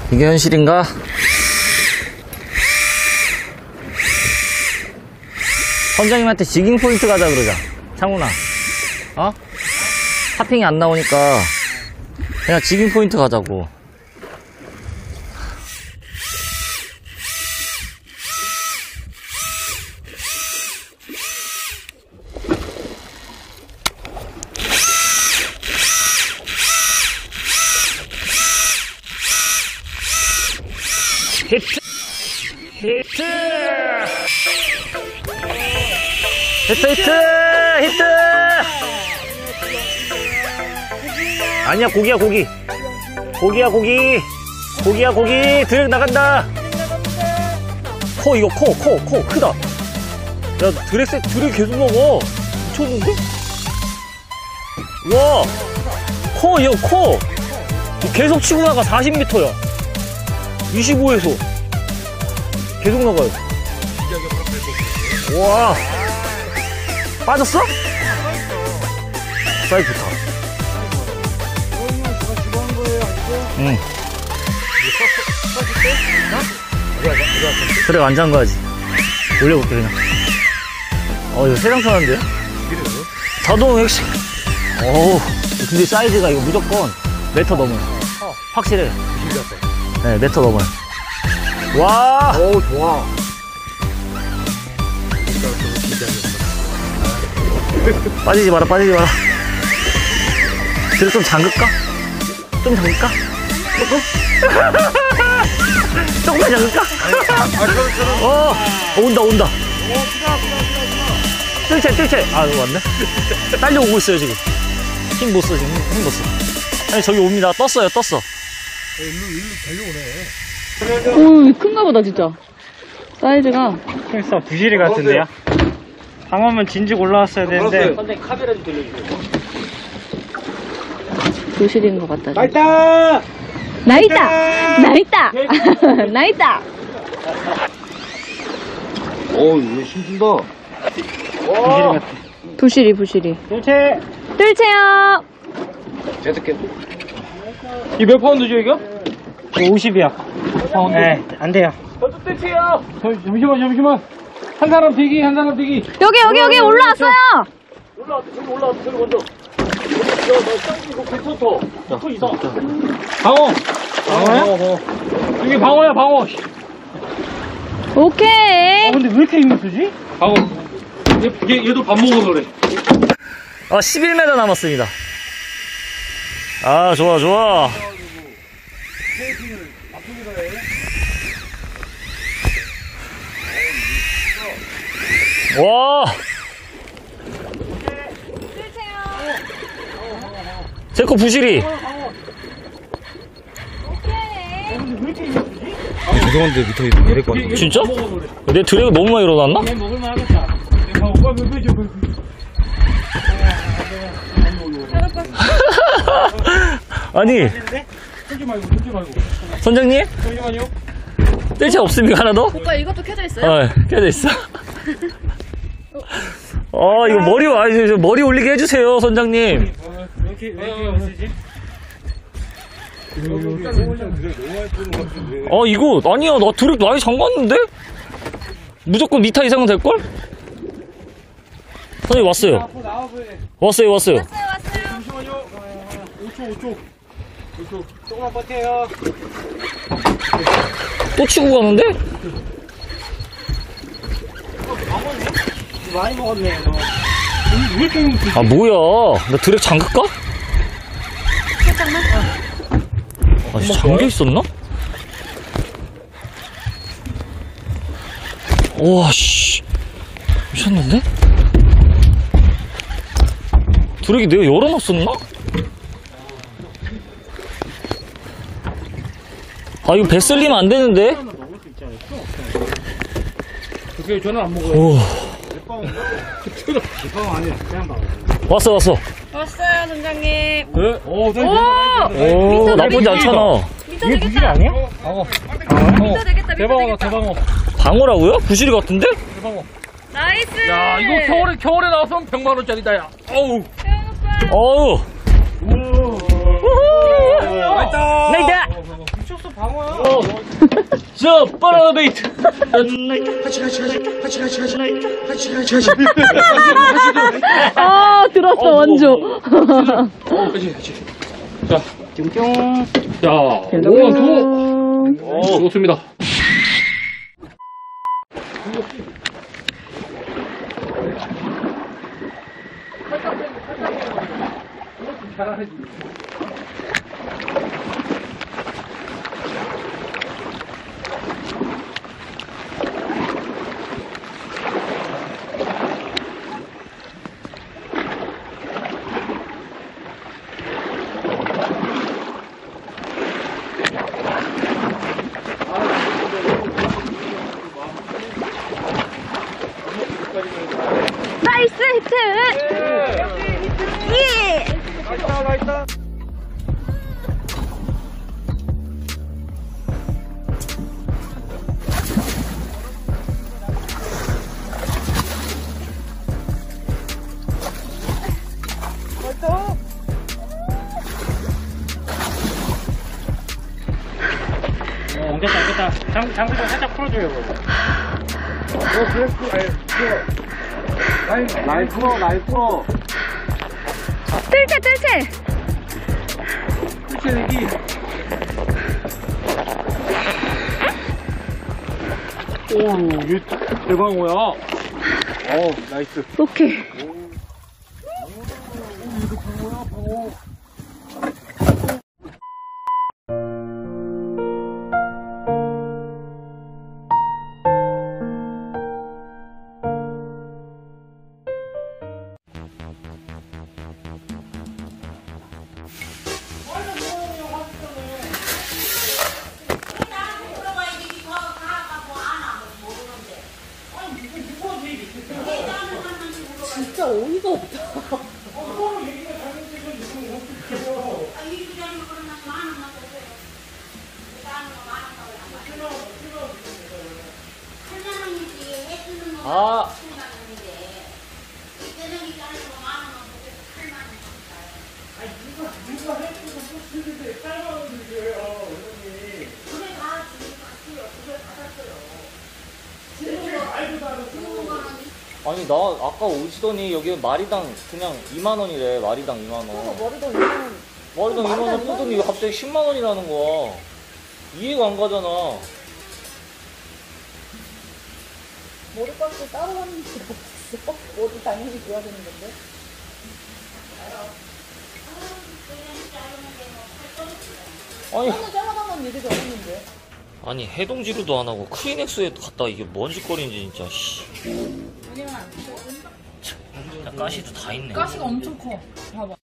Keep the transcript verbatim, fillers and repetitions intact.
이게 현실인가? 선장님한테 지깅 포인트 가자 그러자. 창훈아, 어? 하핑이 안 나오니까 그냥 지깅 포인트 가자고. 히트! 히트! 히트 히트! 히트! 아니야, 고기야 고기. 고기야 고기. 고기야 고기. 드랙 나간다. 코 이거 코 코 코 크다. 야, 드랙 세 드랙 계속 먹어. 미쳤는데? 와, 코 이거 코 계속 치고 나가. 사십 미터야. 이십오에서 계속 나가요. 와, 빠졌어? 사이즈 좋다. 응. 그래, 안 잠 거야지. 올려볼게 그냥. 어, 이거 세상 편한데요? 자동 액션. 어우, 근데 사이즈가 이거 무조건 메터 넘어요. 확실해. 네, 메터 넘어요. 와! 오, 좋아. 빠지지 마라, 빠지지 마라. 그래, 좀 잠글까? 좀 잠글까? 조금? 조금만 잠글까? 어, 어, 온다, 온다. 뜰채, 뜰채. 아, 이거 왔네? 딸려오고 있어요, 지금. 힘 못 써, 지금. 힘 못 써. 아니, 저기 옵니다. 떴어요, 떴어. 일로, 일로 달려오네. 오, 큰가 보다, 진짜. 사이즈가. 벌써 부시리 같은데요? 방어면 진즉 올라왔어야 되는데. 선생님, 카메라 좀 돌려주세요. 부시리인 것 같다. 나 있다! 나 있다! 나 있다! 나 있다! 오, 이거 힘들다. 부시리 같아. 부시리, 부시리. 뜰채! 뜰채요! 제트캡. 이거 몇 파운드죠, 이거? 오십이야. 네, 안 돼요. 저도 뜰채요! 잠시만, 잠시만. 한 사람 비기, 한 사람 비기. 여기, 여기, 여기 올라왔어요! 올라왔다, 저기 올라왔다, 저기 먼저. 야, 나 쌍기 이거 괜찮다. 저 이상. 방어! 방어야? 이게 방어야, 방어. 오케이. 아, 근데 왜 이렇게 힘을 쓰지? 방어. 얘, 얘, 얘도 밥 먹어서 그래. 아, 십일 미터 남았습니다. 아, 좋아, 좋아. 와! 제거 부시리. 아, 죄송한데 밑에 내릴 것 같은데. 진짜? 내 드랙이 너무 많이 일어났나? 얘 먹을만 하겠다. 방어, 왜, 왜, 왜, 왜, 왜. 아니, 쏘지 말고, 쏘지 말고. 선장님? 잠시만요. 뜰채 없습니까, 하나 더? 오빠 이것도 켜져 있어요? 어, 켜져 있어. 어, 이거 머리, 아, 이거 머리 올리게 해주세요, 선장님. 왜 이렇게, 왜 이렇게 없으지? 어, 이거, 아니야, 나 드랙 많이 잠갔는데? 무조건 미터 이상은 될걸? 선생님, 왔어요. 앞으로 나와보여. 왔어요, 왔어요. 잠시만요. 오 초, 오 초. 오 초. 조금만 버텨요. 또 치고 가는데? 많이 먹었네, 너. 왜 이렇게 힘을 쓰지? 아, 뭐야. 나 드랙 잠글까? 아, 잠겨 있었나? 우와, 씨. 미쳤는데? 드랙이 내가 열어놨었나? 아, 이거 배 쓸리면 안 되는데? 그게 저는 안 먹어요. 오. 방 아니야. 그냥 방. 왔어, 왔어. 왔어요, 선장님. 그래? 오, 저 오, 나쁘지 않잖아. 미터 이게 부실이 되겠다. 아니야? 방어. 미터 되겠다, 미터 대방어다, 되겠다. 대방어. 방어라고요? 부실이 같은데? 대방어. 나이스. 야, 이거 겨울에, 겨울에 나왔으면 백만 원짜리다, 야. 어우. 태연 오빠. 어우. 나이다. 나이다. 미쳤어, 방어야. 있어 바나나 베이트. 아, 들었어, 어, 원조. 어, 그치, 그치. 자, 띵띵. 자, 오, 두. 오, 좋습니다. 나이스 히트! 예! 어, 옮겼다, 옮겼다. 장, 장비 좀 살짝 풀어줘요, 그거. 라인 풀어, 라인 풀어. 뜰채, 뜰채! 뜰채내기. 오, 얘 대방어야. 어, 나이스. 오케이. 아, 아니 나 아까 오시더니 여기 마리당 그냥 이만 원이래. 마리당 이만 원. 머리도 이만 마리당 이만 원 쓰더니 왜 갑자기 십만 원이라는 거야. 이해가 안 가잖아. 머리값을 따로 하는 게 없어. 머리 당연히 줘야 되는 건데. 아니 한번 잘라가면 일이 없는데. 아니 해동지루도 안 하고 크리넥스에 갔다 이게 뭔 짓거리인지 진짜. 씨. 왜냐면 진짜 가시도 다 있네. 가시가 엄청 커. 봐봐.